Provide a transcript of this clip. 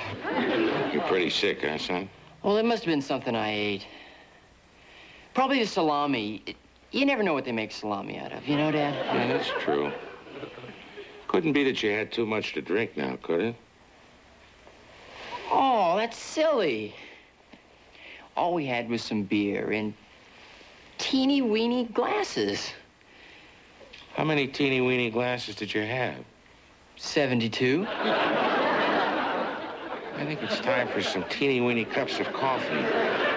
You're pretty sick, huh, son? Well, it must have been something I ate. Probably the salami. You never know what they make salami out of, you know, Dad? Yeah, that's true. Couldn't be that you had too much to drink now, could it? Oh, that's silly. All we had was some beer in teeny-weeny glasses. How many teeny-weeny glasses did you have? 72. I think it's time for some teeny-weeny cups of coffee.